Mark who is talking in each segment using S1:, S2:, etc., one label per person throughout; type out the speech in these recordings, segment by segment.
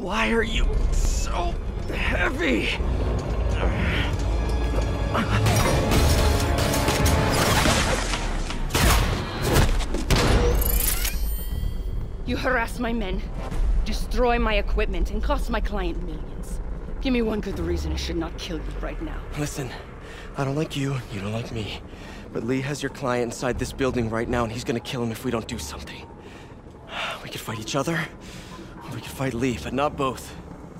S1: Why are you so heavy?
S2: You harass my men, destroy my equipment, and cost my client millions. Give me one good reason I should not kill you right now.
S1: Listen, I don't like you, you don't like me. But Lee has your client inside this building right now, and he's gonna kill him if we don't do something. We could fight each other, or we could fight Lee, but not both.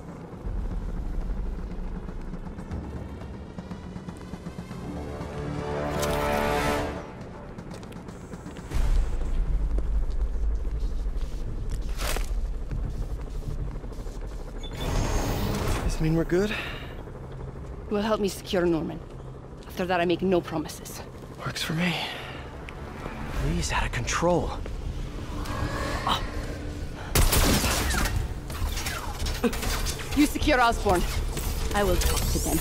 S1: Does this mean we're good?
S2: You will help me secure Norman. After that, I make no promises.
S1: Works for me. Lee's out of control.
S2: You secure Osborn. I will talk to them.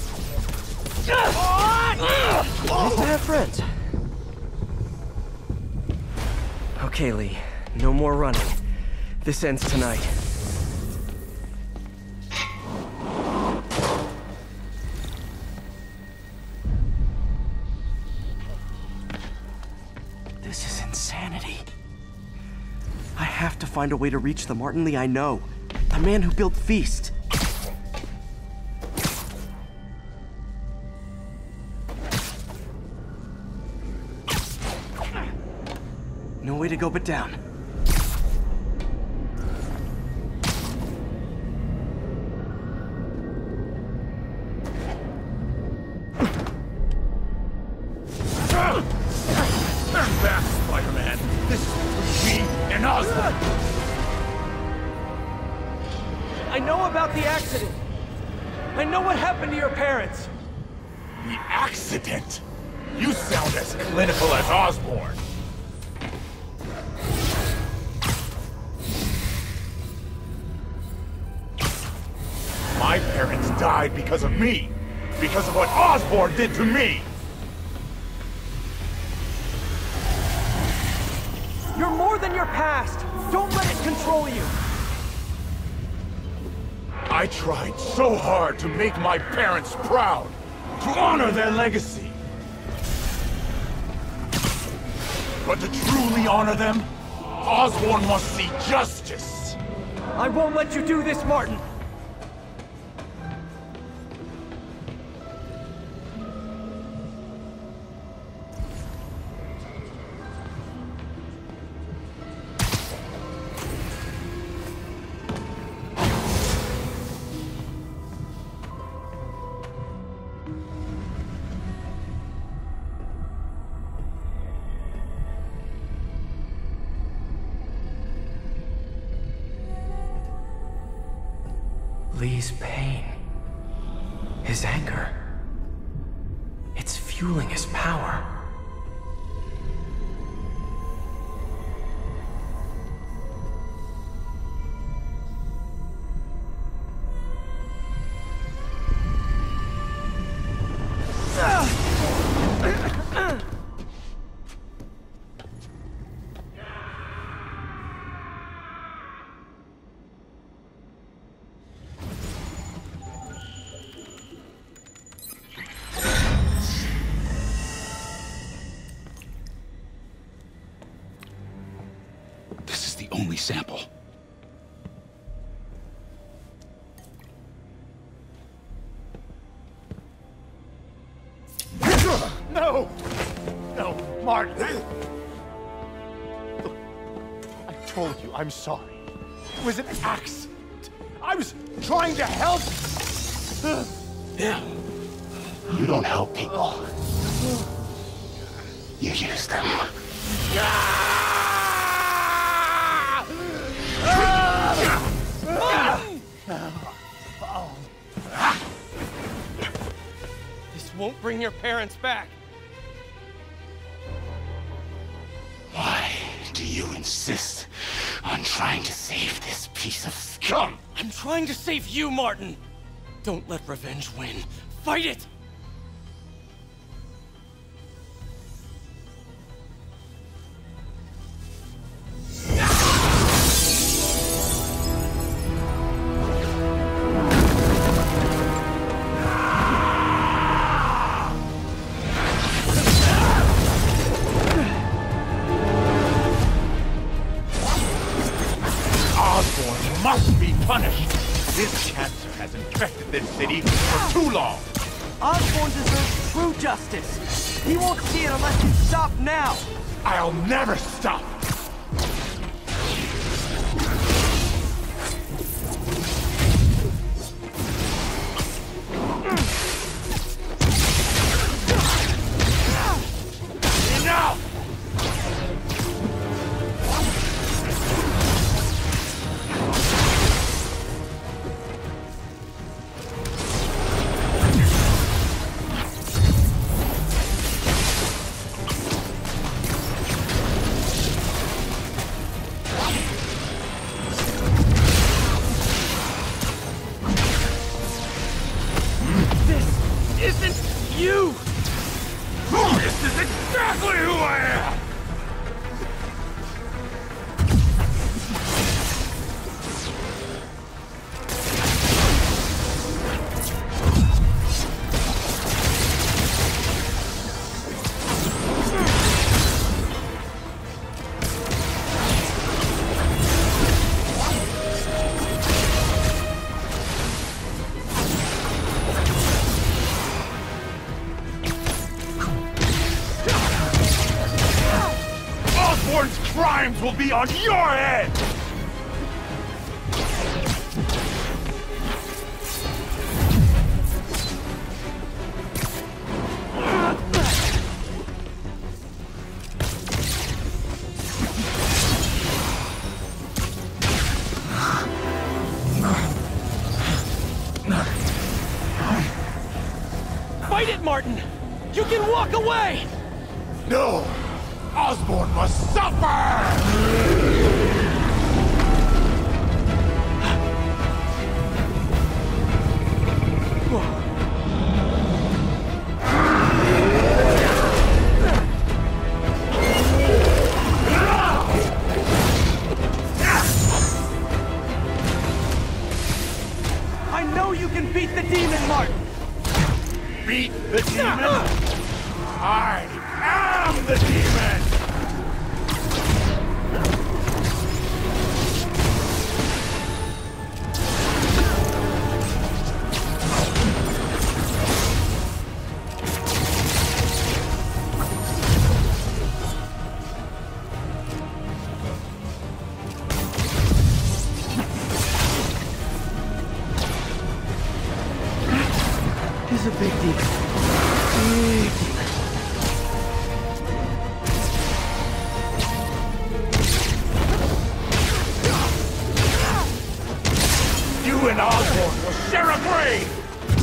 S1: Nice to have friends. Okay, Lee. No more running. This ends tonight. This is insanity. I have to find a way to reach the Martin Lee I know. The man who built Feast. No way to go but down.
S3: Back, Spider-Man. This is between me and Osborn.
S1: I know about the accident. I know what happened to your parents.
S3: The accident? You sound as clinical as Osborn. My parents died because of me. Because of what Osborn did to me.
S1: You're more than your past. Don't let it control you.
S3: I tried so hard to make my parents proud, to honor their legacy. But to truly honor them, Osborn must see justice.
S1: I won't let you do this, Martin. Lee's pain, his anger, it's fueling his power.
S3: This is the only sample. No! No, Martin! Look, I told you I'm sorry. It was an accident. I was trying to help. You don't help people. You use them.
S1: This won't bring your parents back.
S3: Why do you insist on trying to save this piece of scum?
S1: I'm trying to save you, Martin. Don't let revenge win. Fight it! justice. He won't see it unless you stop now.
S3: I'll never stop! Enough!
S1: You!
S3: This is exactly who I am! Osborn's crimes will be on your head!
S1: Fight it, Martin! You can walk away!
S3: No! Osborn must suffer!
S1: I know you can beat the demon, Martin!
S3: Beat the demon? I am the demon!
S1: He's a big deal. Big deal.
S3: You and Osborn will share a grave!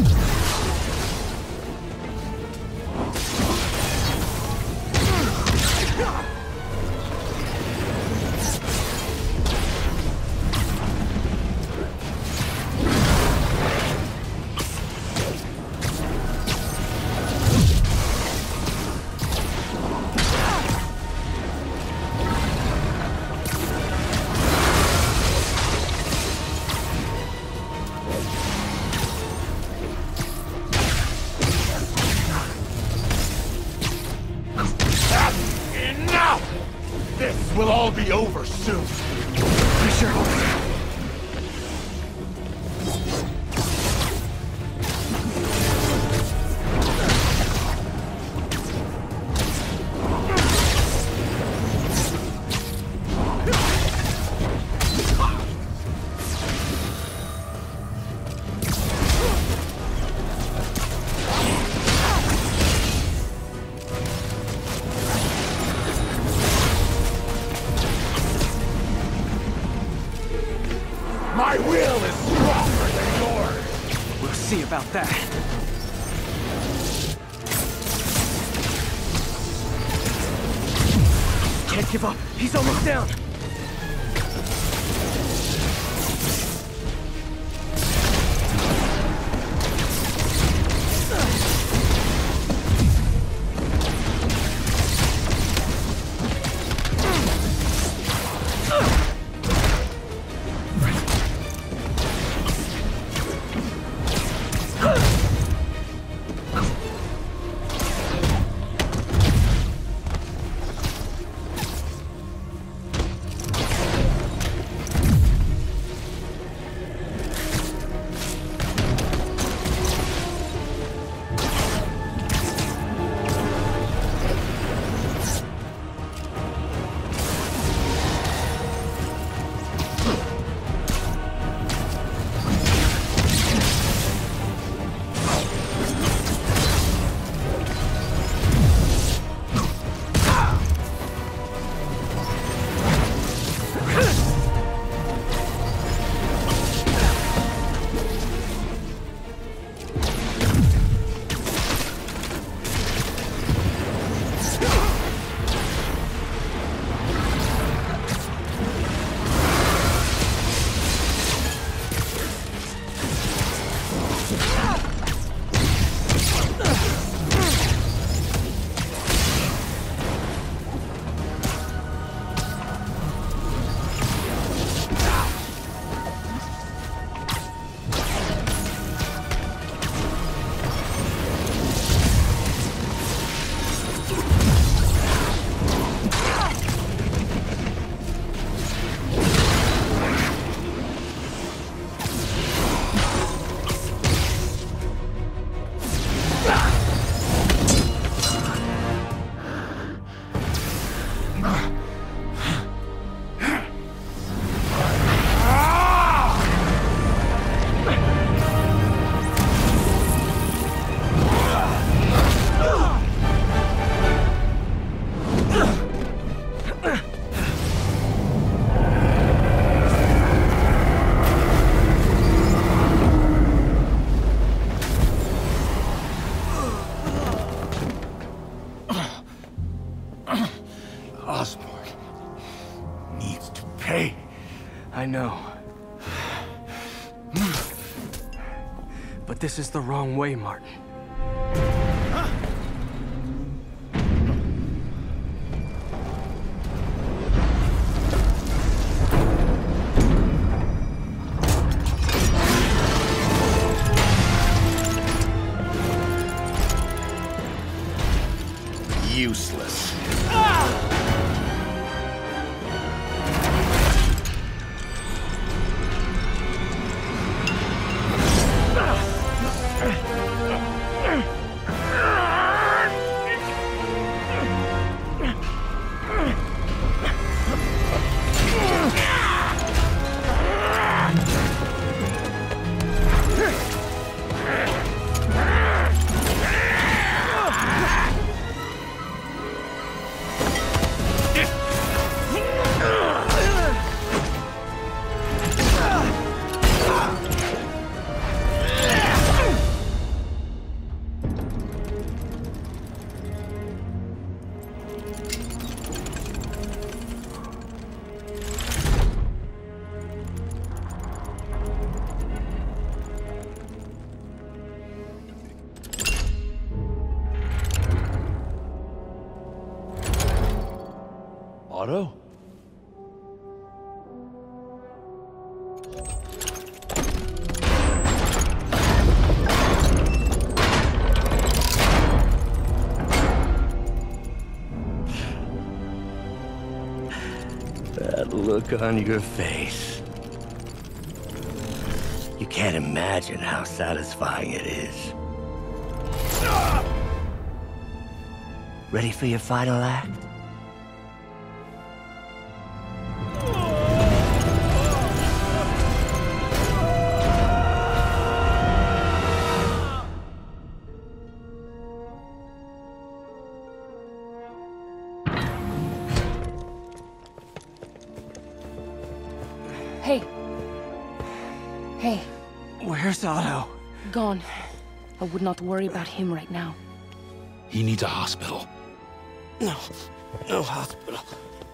S3: Enough! This will all be over soon.
S1: I sure hope so.
S3: My will is stronger than yours!
S1: We'll see about that. Can't give up. He's almost down. I know. But this is the wrong way, Martin.
S3: Useless.
S4: Otto?
S5: That look on your face. You can't imagine how satisfying it is. Ready for your final act?
S2: Hey. Hey.
S1: Where's Otto?
S2: Gone. I would not worry about him right now.
S3: He needs a hospital.
S1: No. No hospital.